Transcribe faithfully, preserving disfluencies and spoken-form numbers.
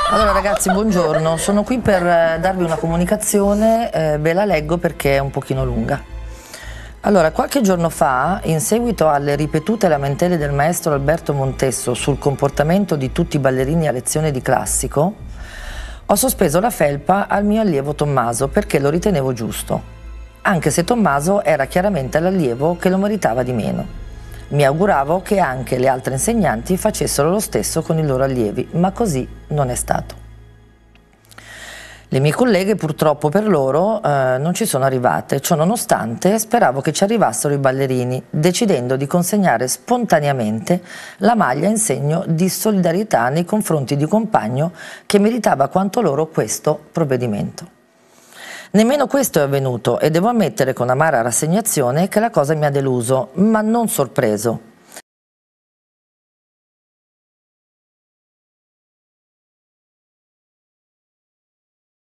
Allora ragazzi, buongiorno, sono qui per eh, darvi una comunicazione, eh, ve la leggo perché è un pochino lunga. Allora, qualche giorno fa, in seguito alle ripetute lamentele del maestro Alberto Montesso sul comportamento di tutti i ballerini a lezione di classico, ho sospeso la felpa al mio allievo Tommaso perché lo ritenevo giusto, anche se Tommaso era chiaramente l'allievo che lo meritava di meno. Mi auguravo che anche le altre insegnanti facessero lo stesso con i loro allievi, ma così non è stato. Le mie colleghe purtroppo per loro eh, non ci sono arrivate, ciò nonostante speravo che ci arrivassero i ballerini, decidendo di consegnare spontaneamente la maglia in segno di solidarietà nei confronti di un compagno che meritava quanto loro questo provvedimento. Nemmeno questo è avvenuto e devo ammettere con amara rassegnazione che la cosa mi ha deluso, ma non sorpreso.